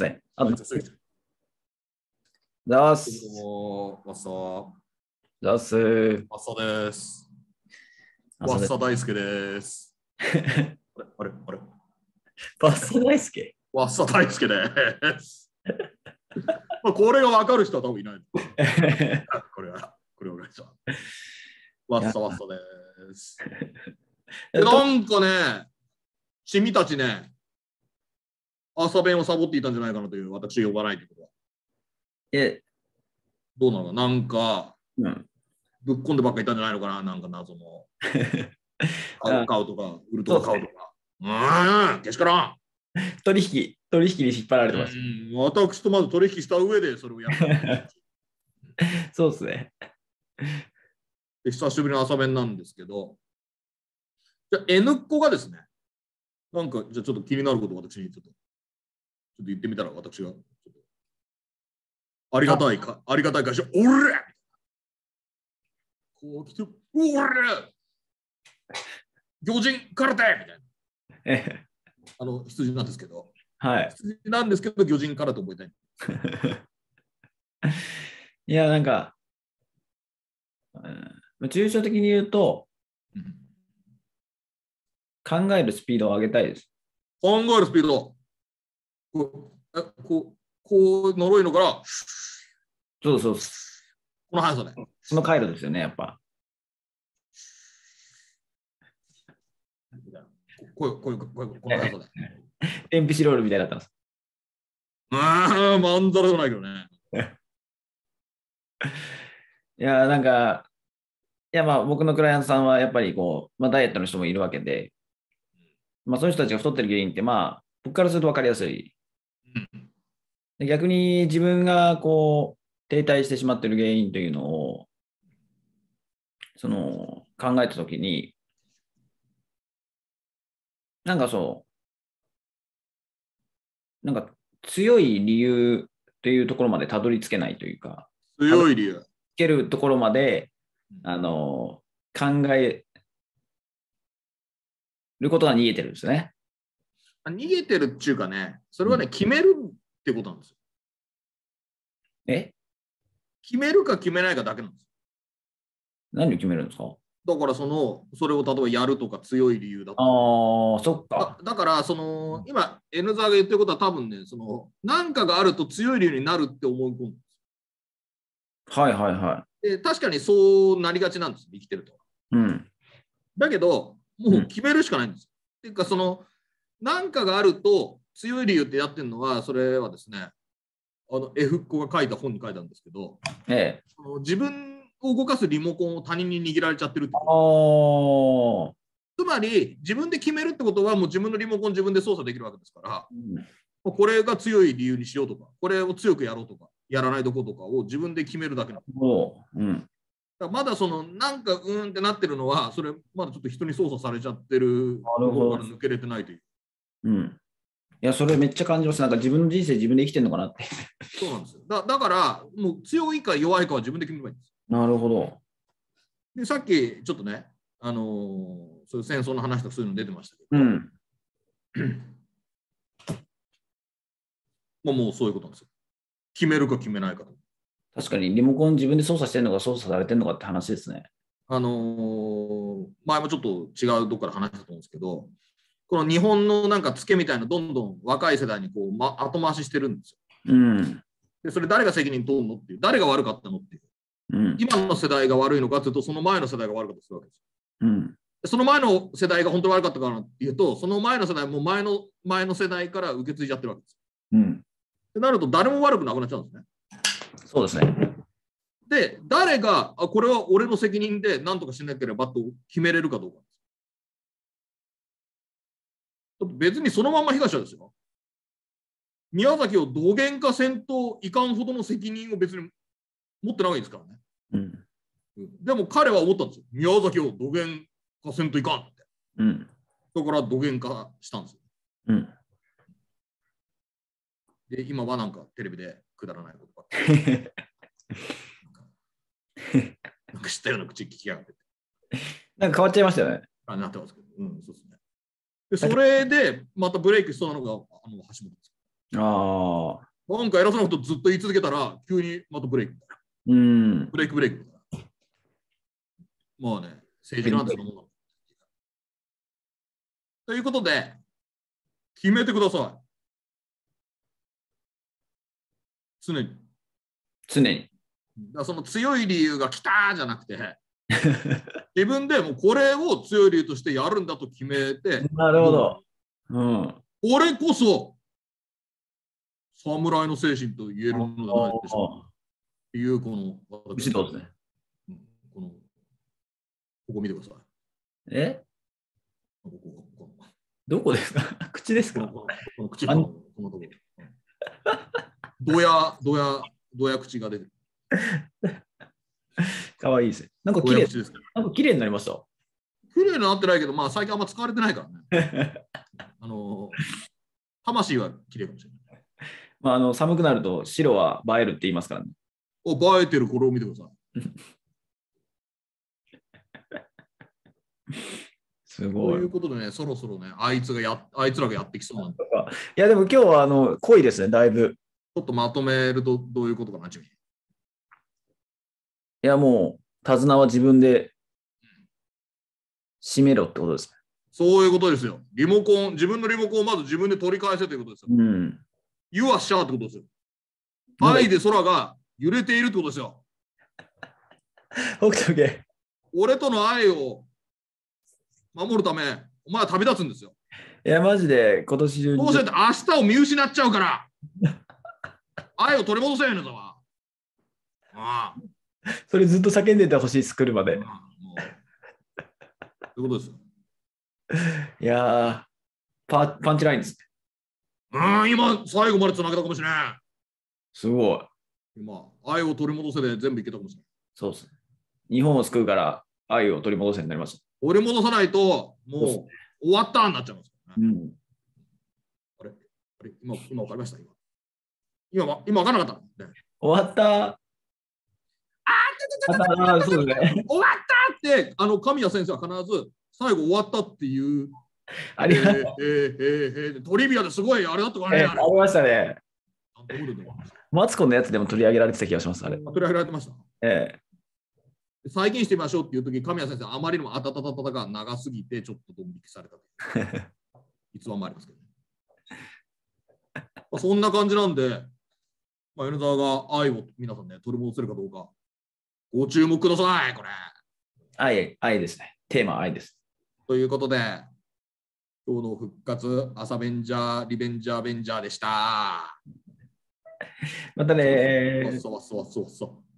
ですね。 どす。 うも、わっさざっす。 です。わっさ大輔です。あれバッサ大輔。 わっさ大輔です。これが分かる人は多分いない。これは分かる人は。わっさです。なんかね、君たちね、朝弁をサボっていたんじゃないかなという、私呼ばないということは。どうなのかなんか、ぶっこんでばっかいたんじゃないのかな、なんか謎の。買うとか、売るとか買うとか。けしからん。 取引に引っ張られてます。 私とまず取引した上でそれをやる。 そうですね。 久しぶりの朝弁なんですけど、じゃあ N っ子がですね、なんかじゃあちょっと気になることを私にちょっと言ってみたら、私がありがたい会社、おれこう来て、おれ魚人空手みたいな。羊なんですけど、 はい。 羊なんですけど、魚人空手覚えたい。 いや、なんか、抽象的に言うと、考えるスピードを上げたいです。 考えるスピード。こう呪いのから、 そう。 この速さで。 その回路ですよね、やっぱ。 この速さで。 エンピシロールみたいだったんです。 まんざらでもないけどね。 いや、なんか、まあ僕のクライアントさんはやっぱりダイエットの人もいるわけで、まあそういう人たちが太ってる原因って、まあ僕からすると分かりやすい。逆に自分が停滞してしまっている原因というのを、考えたときに、なんか強い理由というところまでたどり着けないというか、 強い理由。 つけるところまで、考えることが逃げてるんですね。 逃げてるっていうかね、それはね、決めるってことなんですよ。決めるか決めないかだけなんですよ。 何を決めるんですか？ だからそれを例えばやるとか強い理由だとか。 そっか。 だから今 N ザーが言ってることは多分ね、何かがあると強い理由になるって思い込んでるんです。 はい。 で確かにそうなりがちなんです、生きてると。だけど、もう決めるしかないんです。っていうか、何かがあると強い理由ってやってるのは、それはですね、F っ子が書いた本に書いたんですけど、自分を動かすリモコンを他人に握られちゃってるってこと。つまり、自分で決めるってことは、もう自分のリモコン自分で操作できるわけですから、これが強い理由にしようとか、これを強くやろうとか、やらないとことかを自分で決めるだけなんです。まだなんかってなってるのは、それまだちょっと人に操作されちゃってるところから抜けれてないという。 いや、それめっちゃ感じます。なんか自分の人生自分で生きてるのかなって。 そうなんですよ。だから、もう強いか弱いかは自分で決めればいいんです。 なるほど。 で、さっきちょっとね、そういう戦争の話とかそういうの出てましたけど、もうそういうことなんですよ。決めるか決めないかと。 確かにリモコン自分で操作してるのか操作されてるのかって話ですね。 前もちょっと違うとこから話したと思うんですけど、この日本のなんかツケみたいなどんどん若い世代に後回ししてるんですよ。でそれ誰が責任取るのっていう、誰が悪かったのっていう。今の世代が悪いのかというと、その前の世代が悪かったりするわけですよ。その前の世代が本当に悪かったかなっていうと、その前の世代も前の世代から受け継いじゃってるわけですよ。ってなると誰も悪くなくなっちゃうんですね。 そうですね。 で、誰がこれは俺の責任で何とかしなければと決めれるかどうか。別にそのまんま東ですよ。宮崎をどげんかせんといかんほどの責任を別に持ってないですからね。でも彼は思ったんですよ。宮崎をどげんかせんといかんって。だからどげんかしたんですよ。で、今はなんかテレビでくだらないことばっかり。なんか知ったような口聞きやがって。 なんか変わっちゃいましたよね。 なってますけど。そうですね。で、それでまたブレイクしそうなのが橋本です。 ああ。 なんか偉そうなことずっと言い続けたら、急にまたブレイク。 うん。 ブレイクブレイク。まあね、政治家なんてそのもの。ということで、決めてください。常に。 常に。 その強い理由が来たじゃなくて、自分でもうこれを強い理由としてやるんだと決めて、 なるほど。うん。 これこそ、侍の精神と言えるのではないでしょうか。っていう、この、 牛道ですね。 ここ見てください。 えどこですか？口ですか？ この口のこのところ。どや口が出てる。 かわいいですね。なんか綺麗なんか綺麗になりました。 綺麗になってないけど、まあ最近あんま使われてないからね。魂は綺麗かもしれない。 まあ、寒くなると白は映えるって言いますからね。 映えてるこれを見てください。すごい。 ということでね、そろそろね、あいつらがやってきそうなんで。 いや、でも今日は濃いですね、だいぶ。 ちょっとまとめるとどういうことかな、ちゅう。いや、もう、手綱は自分で締めろってことですね。 そういうことですよ。自分のリモコンをまず自分で取り返せということですよ。 うん。 You are sure ってことですよ。愛で空が揺れているってことですよ。 北斗家。 俺との愛を守るため、お前は旅立つんですよ。 いや、マジで今年中に。 そうして明日を見失っちゃうから、愛を取り戻せよね、だわ。ああ。それずっと叫んでてほしい、作るまで。そういうことですよ。 いやー、パンチラインですね。今、最後までつなげたかもしれない。 すごい。 今、愛を取り戻せで全部いけたかもしれない。 そうですね。日本を救うから愛を取り戻せになりました。 取り戻さないと、もう終わったになっちゃいますからね。あれ今分かりました今分からなかった、ね。 終わった。 そうですね。終わったって、神谷先生は必ず最後終わったっていう。 ありがとう。 トリビアですごいあれだったかね。 ありましたね。マツコのやつでも取り上げられてた気がします、あれ。 取り上げられてました。再現してみましょうっていう時、神谷先生、あまりにもあたたたたが長すぎて、ちょっとドン引きされた。逸話もありますけど、そんな感じなんで、米沢が愛を皆さんね、取り戻せるかどうか、ご注目ください、これ。 愛ですね。テーマは愛です。 ということで、今日の復活、朝ベンジャー、リベンジャー、ベンジャーでした。 またね。 そう。